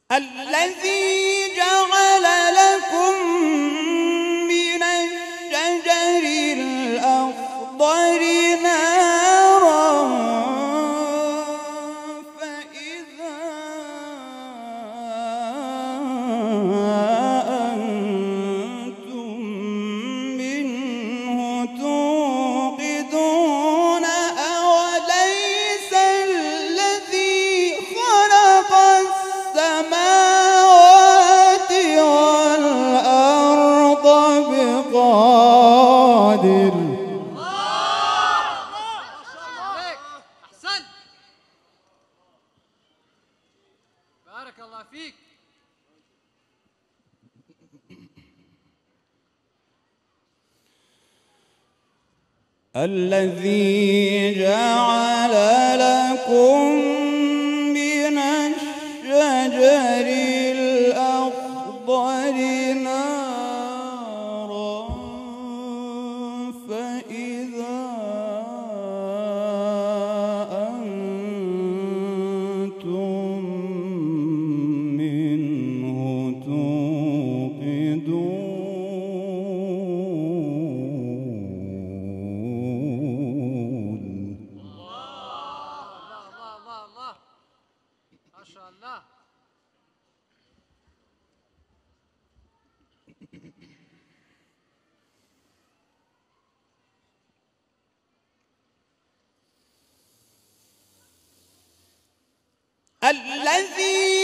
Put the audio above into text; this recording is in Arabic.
الذي جعل لكم من الشجر الأخضر نارا فإذا أنتم منه توقدون أوليس الذي خلق السماوات والأرض بقادر. أحسنت، بارك الله فيك. الذي جعل لكم من الشجر الأخضر نارا فإذا أنتم منه توقدون. ما شاء الله. الذي